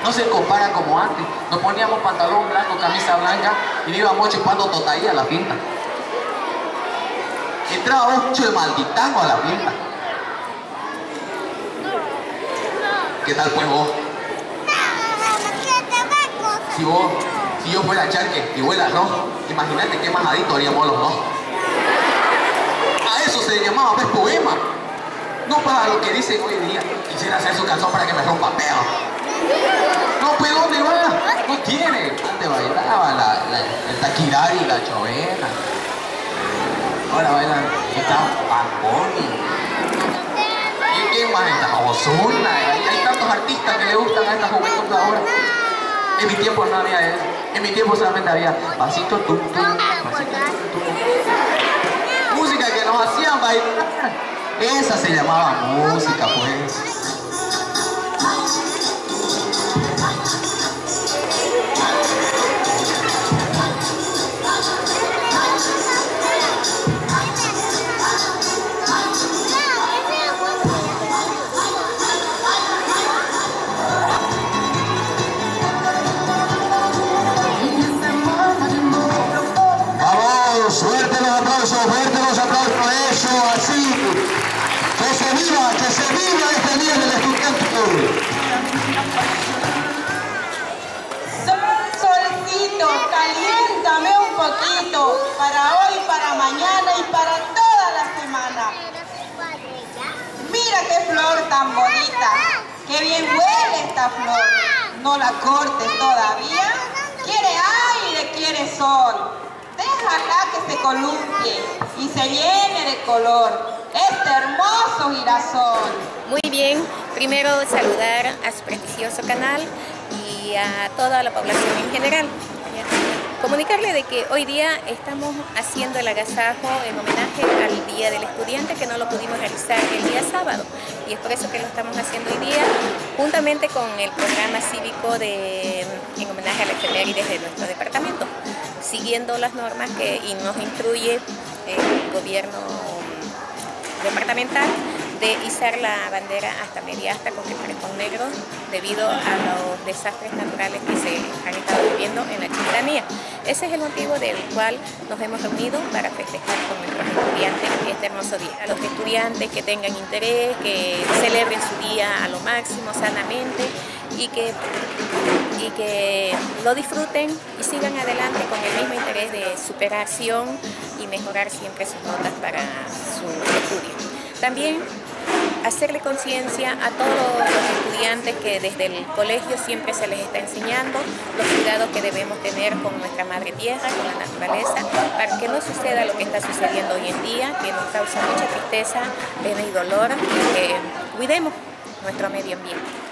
No se compara como antes. Nos poníamos pantalón blanco, camisa blanca y íbamos chupando totaía a la finta. Entraba mucho de malditango a la finta. ¿Qué tal pues vos? Si yo fuera charque y huele arroz, imagínate qué majadito haríamos los dos. A eso se llamaba pues poema. No para lo que dicen hoy día. Quisiera hacer su canción para que me rompa peo. No, pues ¿dónde va? No tiene. Antes bailaba el taquirari y la chovena. Ahora bailan esta Pamponi. ¿Y quién más está? Ozuna. Hay tantos artistas que le gustan a esta juventud ahora. En mi tiempo no había eso. En mi tiempo solamente había pasito tum tum, pasito tum tum. Música que nos hacían bailar. Esa se llamaba música, pues. Fuerte los aplausos, eso, así. Que se viva este día del estudiante. Solcito, caliéntame un poquito, para hoy, para mañana y para toda la semana. Mira qué flor tan bonita, qué bien huele esta flor. No la cortes todavía, quiere aire, quiere sol. Déjala que se columpie y se llene de color este hermoso girasol. Muy bien, primero saludar a su prestigioso canal y a toda la población en general. Comunicarle de que hoy día estamos haciendo el agasajo en homenaje al Día del Estudiante, que no lo pudimos realizar el día sábado, y es por eso que lo estamos haciendo hoy día, juntamente con el programa cívico en homenaje a la efemérides de nuestro departamento, siguiendo las normas que nos instruye el gobierno departamental de izar la bandera hasta media asta con el frescón negro debido a los desastres naturales que se han estado viviendo en la Chiquitanía. Ese es el motivo del cual nos hemos reunido para festejar con nuestros estudiantes este hermoso día. A los estudiantes que tengan interés, que celebren su día a lo máximo, sanamente, y que lo disfruten y sigan adelante con el mismo interés de superación y mejorar siempre sus notas para su estudio. También hacerle conciencia a todos los estudiantes que desde el colegio siempre se les está enseñando los cuidados que debemos tener con nuestra madre tierra, con la naturaleza, para que no suceda lo que está sucediendo hoy en día, que nos causa mucha tristeza, pena y dolor, y que cuidemos nuestro medio ambiente.